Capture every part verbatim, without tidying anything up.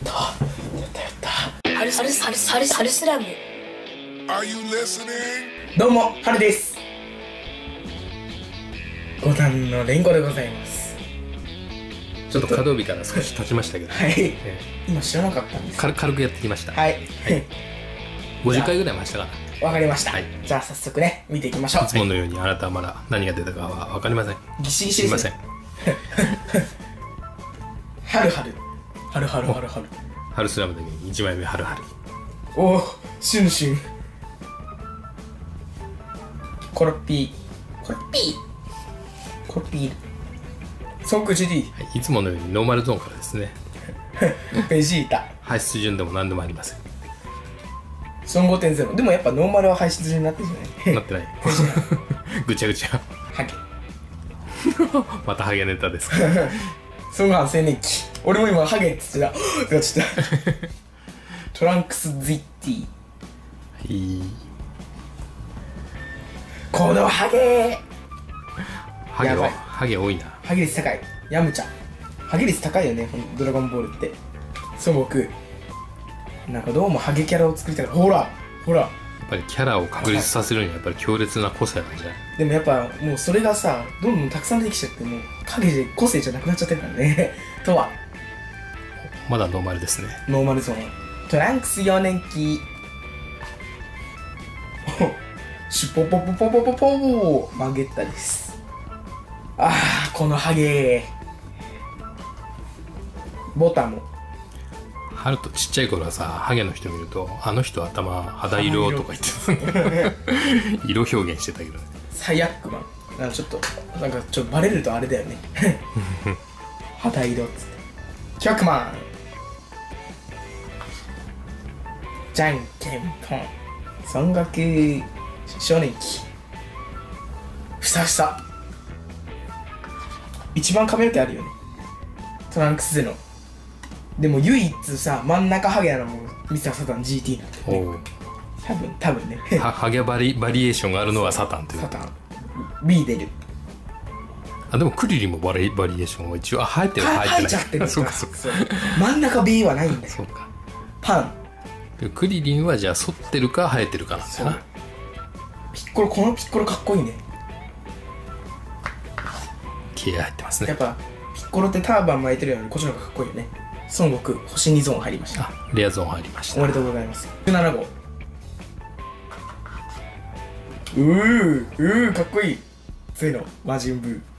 ったやったやったハルハルハルハルハルスラム。どうもハルです。五段のレンコでございます。 ちょっと稼働日から少し経ちましたけど、 はい、ええ、今知らなかったんです。 軽軽くやってきました。 はい、はい、 ごじゅっかいぐらい回したかな。 わかりました、 はい、 じゃあ早速ね見ていきましょう。 いつものようにあなたはまだ何が出たかは分かりません。 ギシギシです、ね、 すいませんハルハルハルハルハルハルハルスラムだけにいちまいめハルハル。 おおシュンシュンコロッピーコロッピーコロッピーソンク ジーディー、 はい、いつものようにノーマルゾーンからですねベジータ排出順でも何でもありません。 ソン ごてんゼロ でもやっぱノーマルは排出順になってるじゃないなってないぐちゃぐちゃハゲまたハゲネタですかソンガン青年期。俺も今ハゲって言ってたちょっとトランクス ゼッティー、 はい、 このハゲハゲはハゲ多いな。 ハゲ率高い。ヤムチャハゲ率高いよね、ドラゴンボールって。孫悟空なんかどうもハゲキャラを作りたい。ほらほら、 やっぱりキャラを確立させるにはやっぱり強烈な個性なんじゃない。 でもやっぱもうそれがさどんどんたくさん出てきちゃって、もう影で個性じゃなくなっちゃってるからねとはまだノーマルですね。 ノーマルゾーントランクスよねんきシュポポポポポポポーマゲッタです。あーこのハゲボタンもハルとちっちゃい頃はさ、ハゲの人見るとあの人頭肌色とか言って色表現してたけどね。 サイアックマンなんかちょっとなんかちょっとバレるとあれだよね肌色っつってキャックマンじゃんけんぽん孫悟空少年期ふさふさ一番髪の毛あるよねトランクスゼロ。でも唯一さ真ん中ハゲなのもミスターサタン ジーティー なんだよね。多分多分ねはハゲバリバリエーションがあるのはサタンという。 サタン B 出る。 あでもクリリンもバリバリエーションは一応あ生えてる生えてない。 生えちゃってるそうかそうか。 真ん中 B はないんだよ。 そうか。 パンクリリンはじゃあ反ってるか生えてるかなんだよな。 ピッコロこのピッコロかっこいいね。 気合入ってますね。 やっぱピッコロってターバン巻いてるよりこっちの方がかっこいいよね。孫悟空星にゾーン入りました。 あレアゾーン入りました。 おめでとうございます。じゅうななごうーうーかっこいい。ゼロ魔人ブー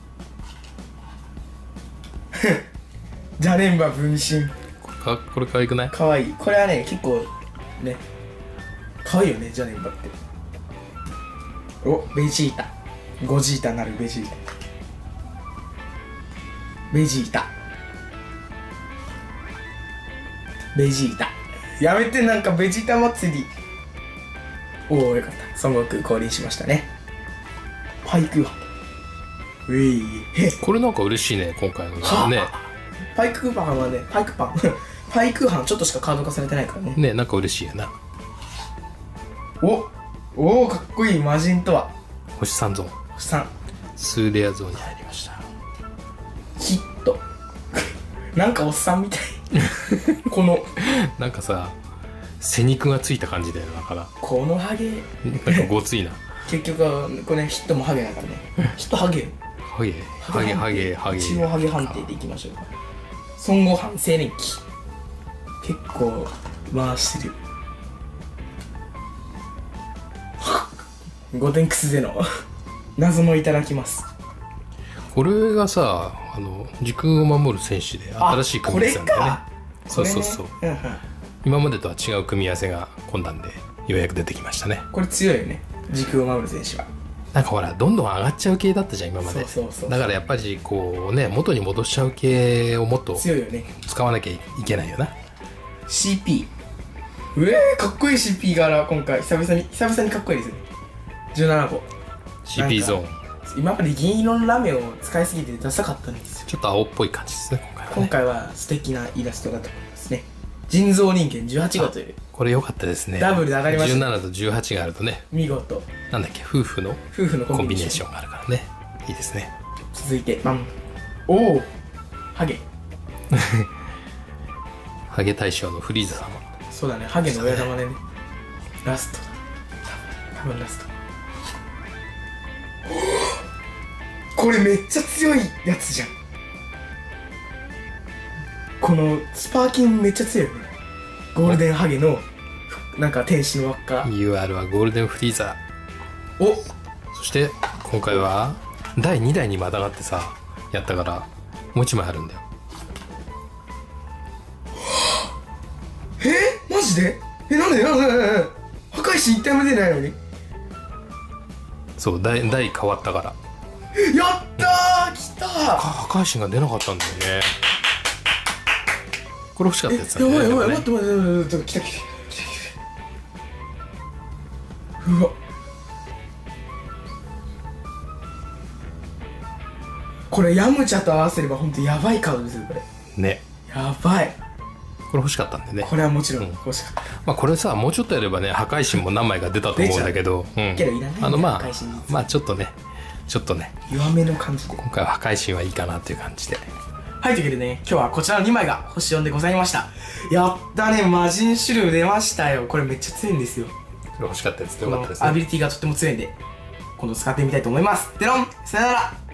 ジャネンバ分身これかこれ可愛くない？ かわいい。これはね結構ねかわいいよねジャネンバって。おベジータゴジータなるベジータベジータベジータやめて、なんかベジータ祭り。おおよかった。孫悟空降臨しましたね。パイクーハンういへこれなんか嬉しいね今回のね。 パイクーパンはねパイクパンパイクーハンちょっとしかカード化されてないからね。 ねなんか嬉しいよな。 おおおかっこいい魔人とは星さんゾーン星さんスーレアゾーンに入りました。 ヒットなんかおっさんみたいこのなんかさ背肉がついた感じだよな。からこのハゲなんかごついな結局はこれ、ね、ヒットもハゲだからねヒットハゲハゲハゲハゲハゲ一応ハゲ判定でいきましょうか。孫悟飯青年期結構回してるごてんクスゼロ謎のいただきます。 これがさあの時空を守る戦士で新しい組み合わせなんだよね。そうそうそう、ねうんうん、今までとは違う組み合わせが今段でようやく出てきましたね。 これ強いよね時空を守る戦士は。 なんかほらどんどん上がっちゃう系だったじゃん今まで。 そうそうそうだからやっぱりこうね元に戻しちゃう系をもっと強いよね使わなきゃいけないよな。 シーピー うえーかっこいい シーピー 柄今回久々に久々にかっこいいですね。じゅうななごうシーピー ゾーン今まで銀色のラメを使いすぎてダサかったんですよ。 ちょっと青っぽい感じですね今回はね。 今回は素敵なイラストだと思いますね。人造人間じゅうはちごうというこれ良かったですね。 ダブルで上がりました。 じゅうななとじゅうはちがあるとね見事なんだっけ夫婦の夫婦のコンビネーションがあるからねいいですね。 続いてバンおおハゲハゲ大将のフリーザ様。 そうだね、ハゲの親玉でね。ラストだ。多分、多分ラスト。これめっちゃ強いやつじゃん。このスパーキンめっちゃ強いよね。ゴールデンハゲのなんか天使の輪っか。 ユーアール はゴールデンフリーザ。 お、 そして今回はだいにだいにまたがってさやったからもう一枚あるんだよ。 えー、マジで？え、なんでなんでなんでなんで破壊神一体も出ないのに。 そうだいだい変わったから。 やったー、来たー。 破壊神が出なかったんだよね。これ欲しかったやつだね。 やばいやばい、 でもね待って待って待って待って、来た来た来た来た。うわ、これヤムチャと合わせれば本当やばいカードですよこれ。 ね、 やばい。 これ欲しかったんでね。 これはもちろんうん欲しかった、 まあこれさもうちょっとやればね破壊神も何枚か出たと思うんだけど、うん、 けどいらないねあのまあ破壊神実まあちょっとねちょっとね弱めの感じで。 今回は破壊神はいいかなっていう感じで。 はい、というわけでね、今日はこちらのにまいが星よんでございました。やったね、魔人シュル出ましたよ。これめっちゃ強いんですよ。 これ欲しかったやつでこのよかったですね。 アビリティがとっても強いんで今度使ってみたいと思います。でろん、さよなら。